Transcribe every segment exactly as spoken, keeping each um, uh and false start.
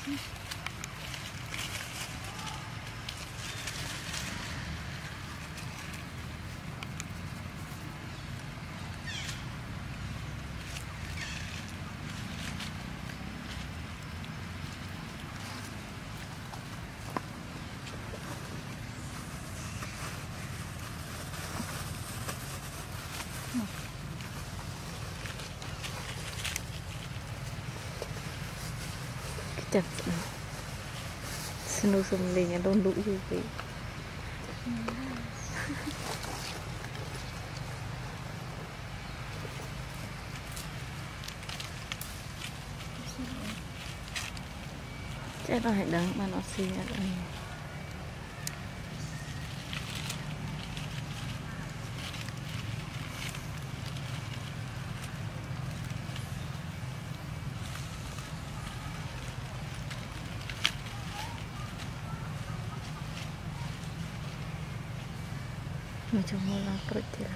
chặt snow sum lên nhà đôn lũ như vậy chắc là hãy đắng mà nó xì ở đây macam mana kerja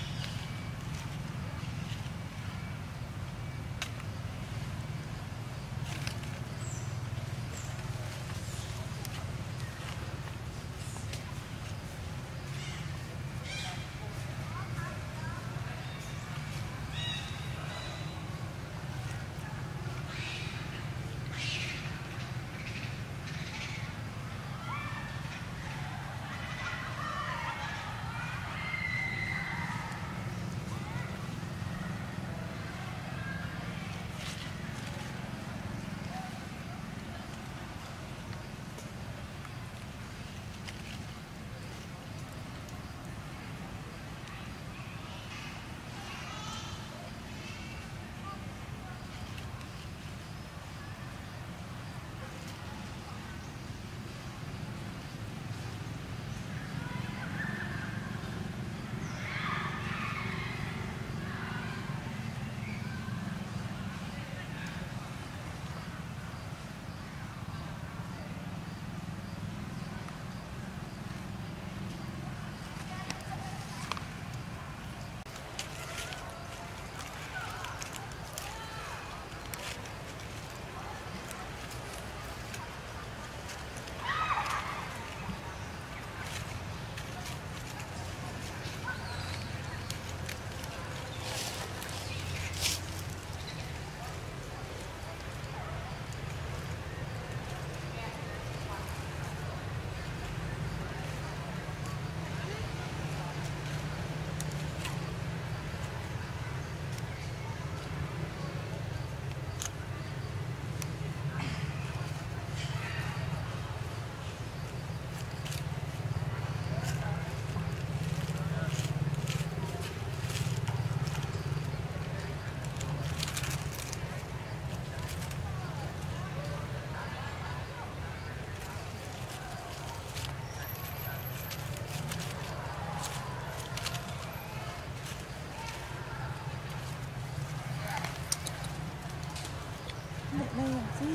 đây là gì?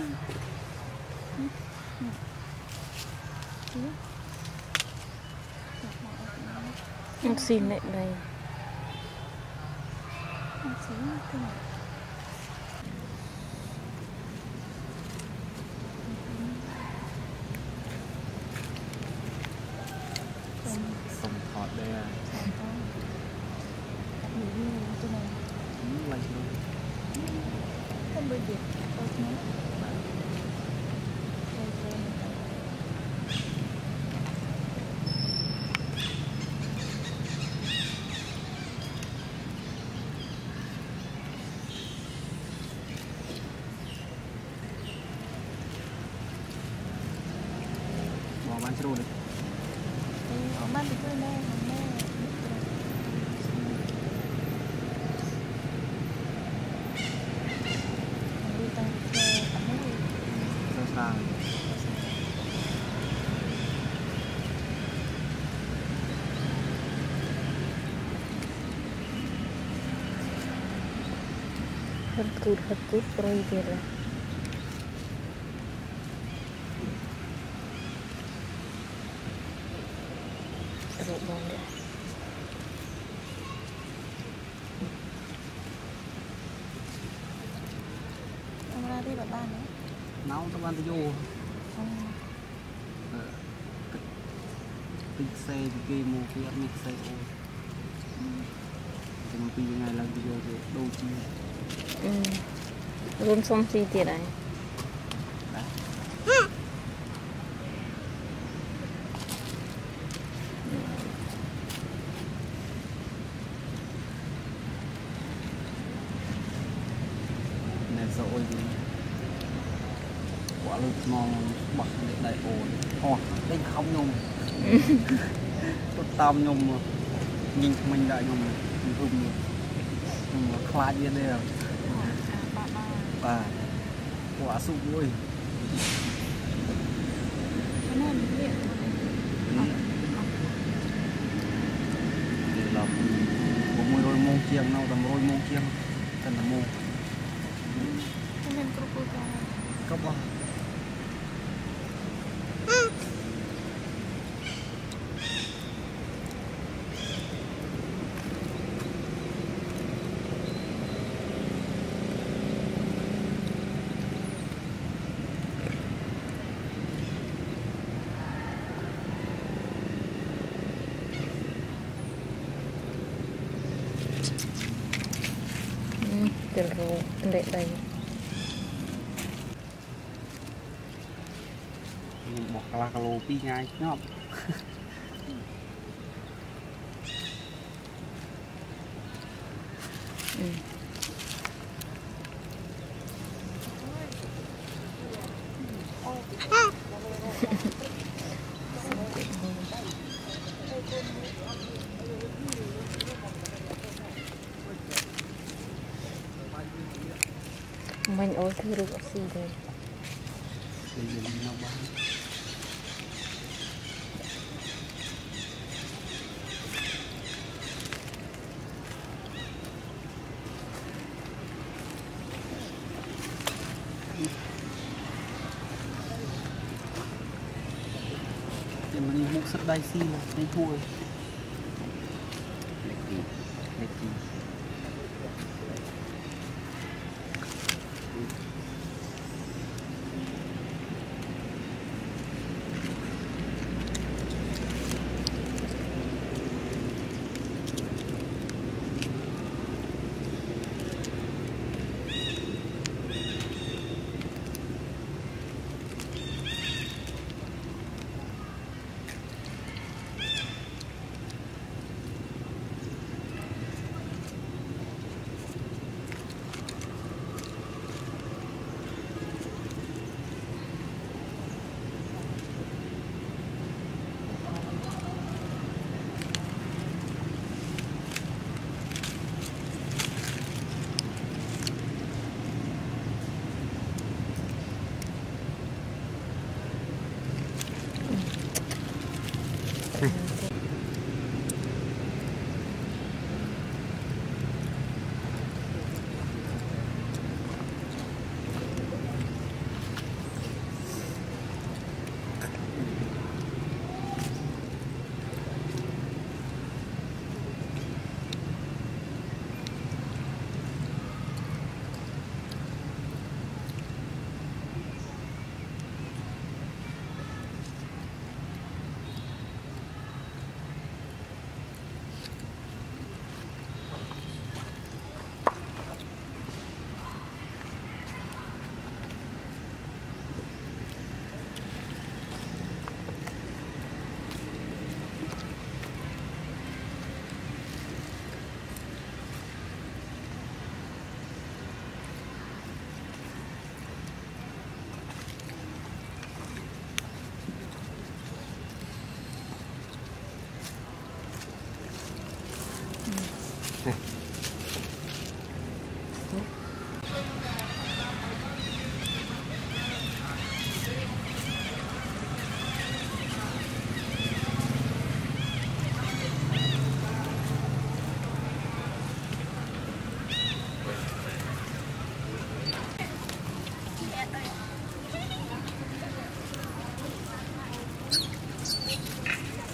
Em xin lại đây. Em xin cái này. Xong thọt đây à. Lạnh luôn. Không bởi việc tốt nữa. Mau bán trâu đi. Ở bán thì tôi nè, nè. Sang hất cút hất cút rồi kia là rượu bông đấy ông ra đi vào ban nữa nấu tao ăn tao vô tinh xe thì kia mua kia mix xe ô thì một ngày lần thì vô thì đôi chi luôn xong chi tiền này này sợ ôi gì quả lực ngon bật để đại ồn ồ đây không nhung tôi tam nhung mà nhìn mình đại nhung mình hùng nhưng mà khai nhiên đây là và quả sụp ôi là một môi đôi mông chiêng nào tầm đôi mông chiêng cần là mông cấp vào tiền rồi để đây một cà cà lô pi ngay nhóc mình ôi thứ được gì đây bây giờ nó bán thì mình mua sắt đai xi mà đi thua lệch gì lệch gì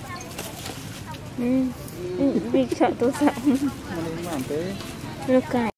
Ừ. Việc chọn tôi sợ. Mà lên làm thế. Nó cài.